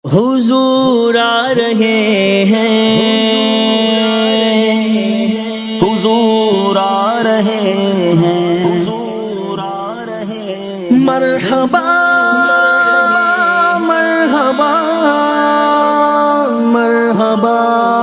حضور آ رہے ہیں، حضور آ رہے ہیں، حضور آ رہے ہیں، مرحبا مرحبا مرحبا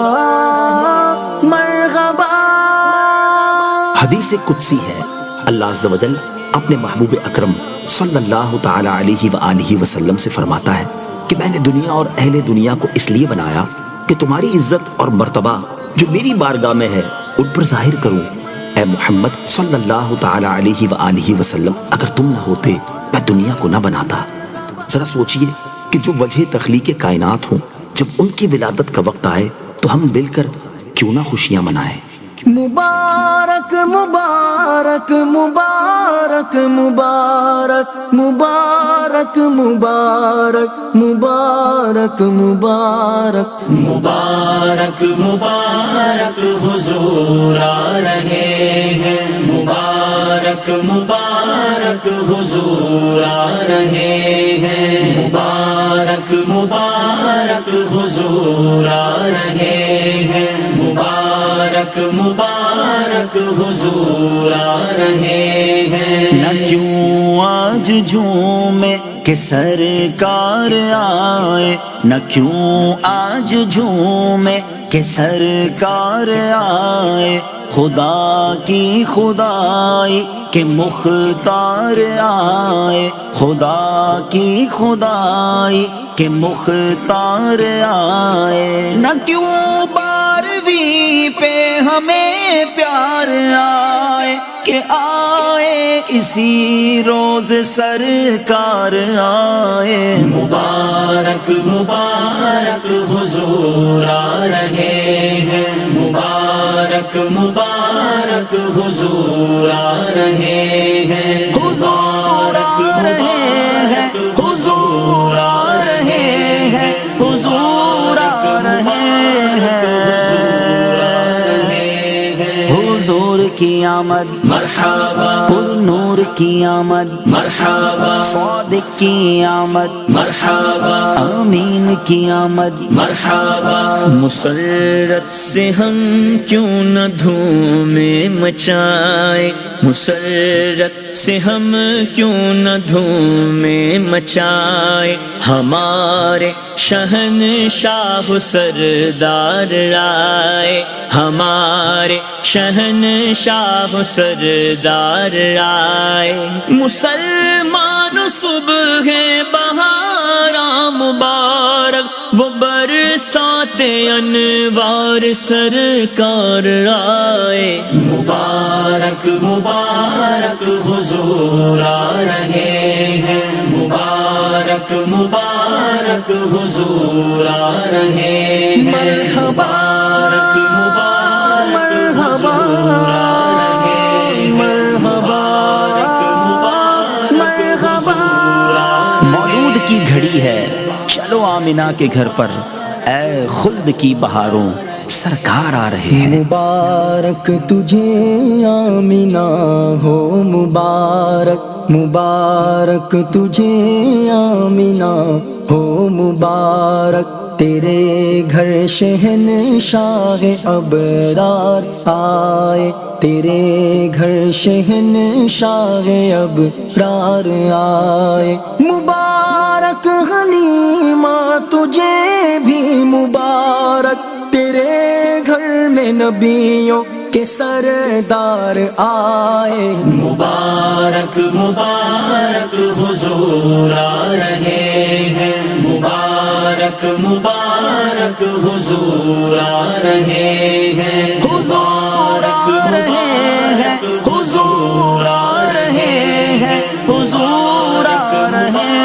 مرحبا۔ حدیث قدسی ہے، اللہ عز و جل اپنے محبوب اکرم صلی اللہ تعالی علیہ وآلہ وسلم سے فرماتا ہے کہ میں نے دنیا اور اہل دنیا کو اس لیے بنایا کہ تمہاری عزت اور مرتبہ جو میری بارگاہ میں ہے ان پر ظاہر کروں۔ اے محمد صلی اللہ تعالی علیہ وآلہ وسلم، اگر تم نہ ہوتے میں دنیا کو نہ بناتا۔ ذرا سوچئے کہ جو وجہ تخلیق کائنات ہوں، جب ان کی ولادت کا وقت آئے تو ہم مل کر کیوں نہ خوشیاں منائیں۔ مبارک مبارک مبارک مبارک مبارک مبارک مبارک مبارک مبارک مبارک حضور آ رہے ہیں، مبارک مبارک حضور آ رہے ہیں، مبارک مبارک حضور آ رہے ہیں، مبارک مبارک حضور آ رہے ہیں۔ نہ کیوں آج جھومے کہ سرکار آئے، نہ کیوں آج جھومے کہ سرکار آئے، خدا کی خدائی کہ مختار آئے، خدا کی خدائی کہ مختار آئے۔ نہ کیوں بارہویں پہ ہمیں پیار آئے کہ آئے اسی روز سرکار آئے۔ مبارک مبارک حضور آ رہے ہیں، مبارک مبارک حضور آ رہے ہیں، حضور آ رہے ہیں، حضور آ رہے ہیں، حضور آ رہے ہیں۔ حضور کی آمد مرحبا، پر نور کی آمد مرحبا، صادق کی آمد مرحبا، امین کی آمد مرحبا۔ مسرت سے ہم کیوں نہ دھومیں مچائیں، مسرت سے ہم کیوں نہ دھومیں مچائیں، ہمارے شہنشاہ سردار آئے، ہمارے شہنشاہ سردار آئے۔ مسلمان صبح بہاراں مبارک، وہ برسات انوار سرکار آئے۔ مبارک مبارک حضور آ رہے ہیں، مبارک مبارک حضور آ رہے ہیں، مرحبا مرحبا مرحبا مرحبا۔ مولود کی گھڑی ہے، چلو آمنہ کے گھر پر، اے خلد کی بہاروں سرکار آ رہے ہیں۔ مبارک تجھے آمنہ ہو مبارک، مبارک تجھے آمنہ ہو مبارک، تیرے گھر شہنشاہ ابرار آئے، تیرے گھر شہنشاہ ابرار آئے۔ مبارک حلیمہ تجھے بھی مبارک، تیرے گھر میں نبیوں کے سردار آئے۔ مبارک مبارک حضور آ رہے ہیں، مبارک مبارک حضور آ رہے ہیں، حضور آ رہے ہیں، حضور آ رہے ہیں، حضور آ رہے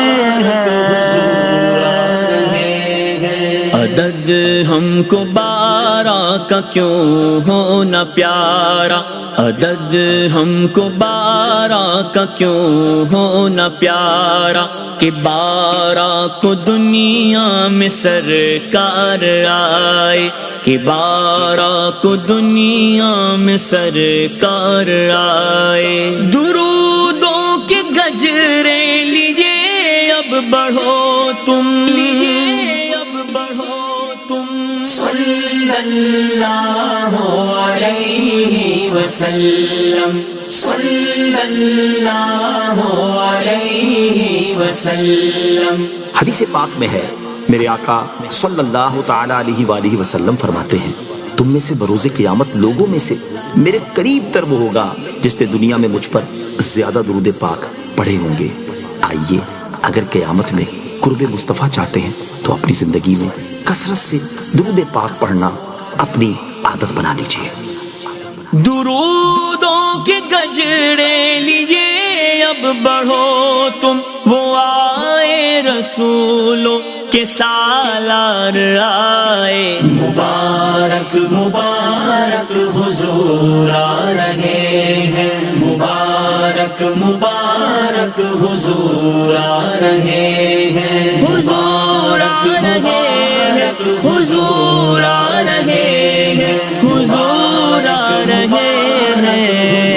ہیں۔ عدد ہم کو 12 کا کیوں ہونا پیارا، عدد ہم کو 12 کا کیوں ہونا پیارا، کہ 12 کو دنیا میں سرکار آئے، کہ 12 کو دنیا میں سرکار آئے۔ درودوں کے گجرے لیے اب بڑھو تم، لیے اللہ علیہ وسلم صلی اللہ علیہ وسلم۔ حدیث پاک میں ہے میرے آقا صلی اللہ تعالی علیہ وآلہ وسلم فرماتے ہیں تم میں سے بروز قیامت لوگوں میں سے میرے قریب تر وہ ہوگا جس نے دنیا میں مجھ پر زیادہ درود پاک پڑھے ہوں گے۔ آئیے اگر قیامت میں قرب مصطفیٰ چاہتے ہیں تو اپنی زندگی میں کثرت سے درود پاک پڑھنا اپنی عادت بنا لیجیے۔ درودوں کے گجرے لیے اب بڑھو تم، وہ آئے رسولوں کے سالار آئے، مبارک مبارک حضور آ رہے ہیں، مبارک مبارک حضور آ رہے ہیں، حضور آ رہے ہیں، حضور آ رہے ہیں، حضور آ رہے ہیں۔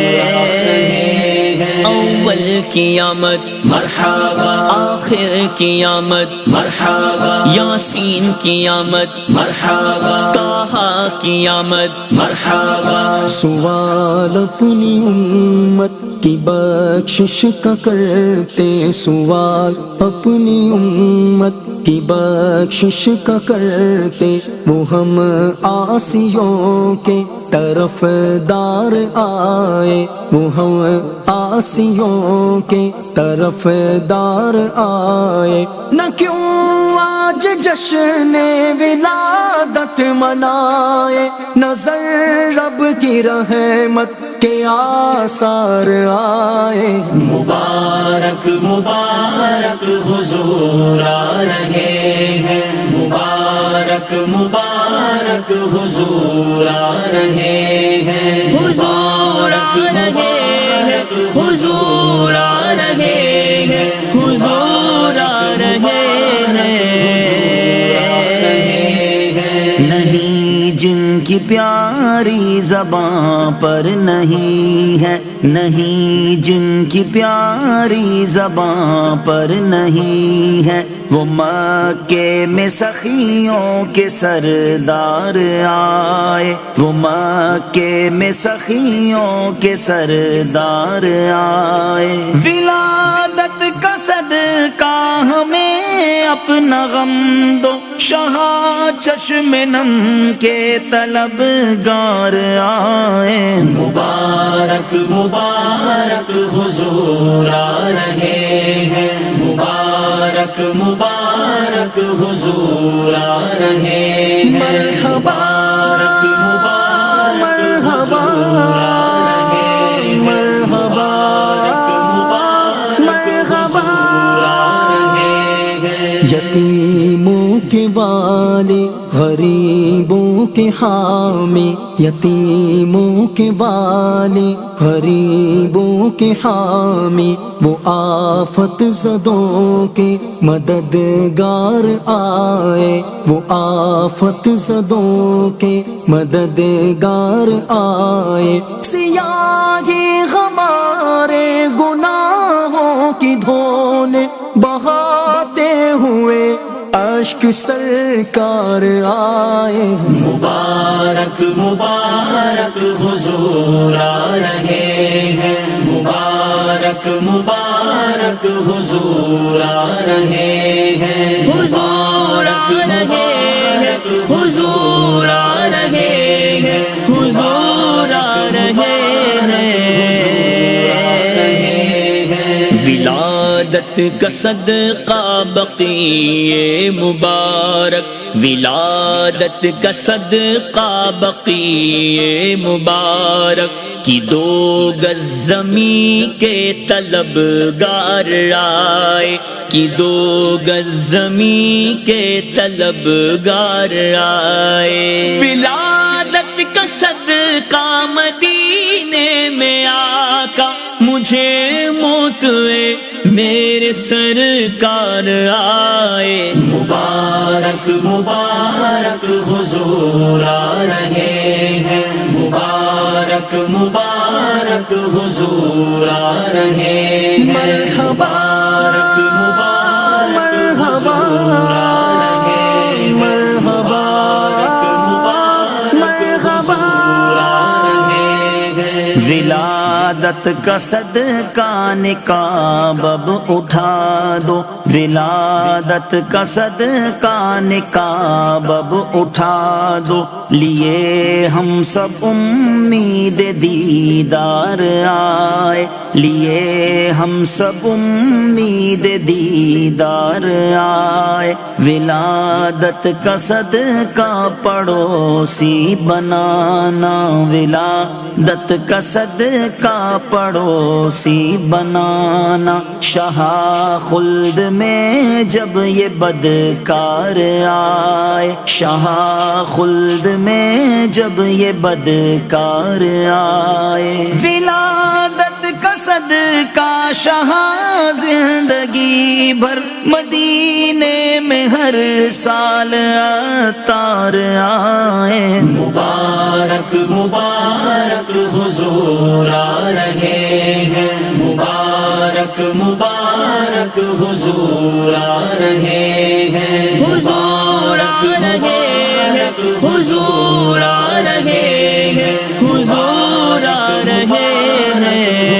اول کی آمد مرحبا، آخر کی آمد مرحبا، یاسین کی آمد مرحبا، طٰہٰ کی آمد مرحبا۔ سوال اپنی امت کی بخشش کا کرتے، سوال اپنی امت کی بخشش کا کرتے، وہ ہم عاصیوں کے طرف دار آئے، وہ ہم عاصیوں کے طرف دار آئے۔ نہ کیوں آج جشن ولادت منائے، نظر رب کی رحمت کے آثار آئے، مبارک مبارک حضور آ رہے ہیں، مبارک مبارک حضور آ رہے ہیں، حضور آ رہے ہیں، حضور آ رہے ہیں، حضور آ رہے ہیں۔ نہیں جن کی پیاری زباں پر نہیں ہے، نہیں جن کی پیاری زباں پر نہیں ہے، وہ مکے میں سخیوں کے سردار آئے، وہ مکے میں سخیوں کے سردار آئے۔ ولادت کا صدقہ ہمیں اپنا غم دو، شہاں چشم نم کے طلبگار آئے، مبارک مبارک حضور آ رہے ہیں، مبارک مبارک حضور آ رہے ہیں، مرحبا مرحبا مرحبا مرحبا۔ یتیموں کے والے، غریبوں کے حامی، یتیموں کے والے، غریبوں کے حامی، وہ آفت زدوں کے مددگار آئے، وہ آفت زدوں کے مددگار آئے۔ سیاہی ہمارے گناہوں کی دھونے بہاتے ہوئے اشک سرکار آئے، مبارک مبارک حضور آ رہے ہیں، مبارک مبارک حضور آ رہے ہیں، حضور آ رہے ہیں، حضور آ رہے ہیں، حضور آ رہے ہیں۔ ولادت کا صدقہ بقی مبارک، ولادت کا صدقہ بقی مبارک، کی 2 گز زمین کے طلبگار آئے، کی 2 گز زمین کے طلبگار آئے۔ ولادت کا صدقہ مدینے میں آقا مجھے موتوے میرے سرکار آئے، مبارک مبارک حضور آ رہے ہیں، مبارک مبارک حضور آ رہے ہیں، مرحبا مرحبا مرحبا ولادت کا صدقہ نقاب اب اٹھا دو، ولادت کا صدقہ نقاب اب اٹھا دو، لیے ہم سب امید دیدار آئے، لیے ہم سب امید دیدار آئے، ولادت کا صدقہ پڑوسی بنانا، ولادت کا صدقہ پڑوسی بنانا، شاہ خلد میں جب یہ بدکار آئے، شاہ خلد میں جب یہ بدکار آئے، ولادت کا صدقہ شاہ زندگی بھر مدینے میں ہر سال عطار آئے، مبارک مبارک حضور آ رہے ہیں، مبارک مبارک حضور آ رہے ہیں، حضور آ رہے ہیں، حضور آ رہے ہیں، حضور آ رہے ہیں،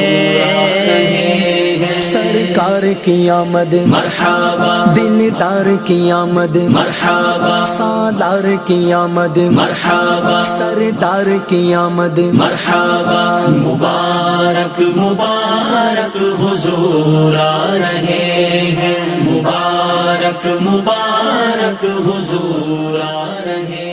سرکار کی آمد مرحبا، دلدار کی آمد مرحبا، سالار کی آمد مرحبا، سردار کی آمد مرحبا، مبارک مبارک حضور آ رہے ہیں، مبارک مبارک حضور آ رہے ہیں۔